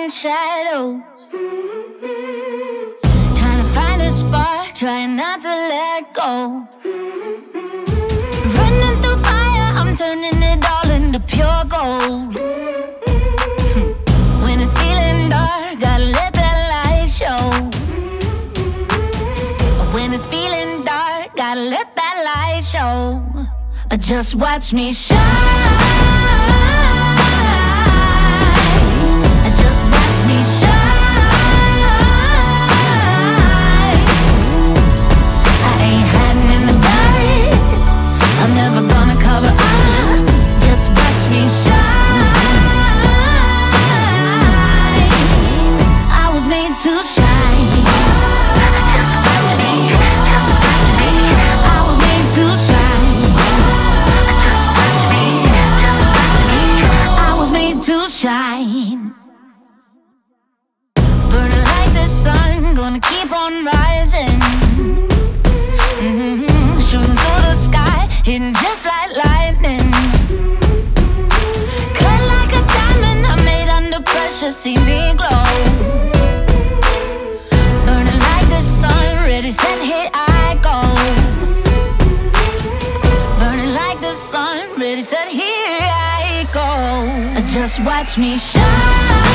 in shadows, trying to find a spark, trying not to let go. Running through fire, I'm turning it all into pure gold. When it's feeling dark, gotta let that light show. When it's feeling dark, gotta let that light show. Just watch me shine. Just watch me shine. I ain't hiding in the dust, I'm never gonna cover up. Just watch me shine. I was made to shine. Just watch me, just watch me. I was made to shine. Just watch me, just watch me. I was made to shine. Burning like the sun, gonna keep on rising. Shooting through the sky, hitting just like lightning. Cut like a diamond, I'm made under pressure, see me glow. Burning like the sun, ready, set, hit, I go. Burning like the sun, ready, set, here I go. Just watch me shine.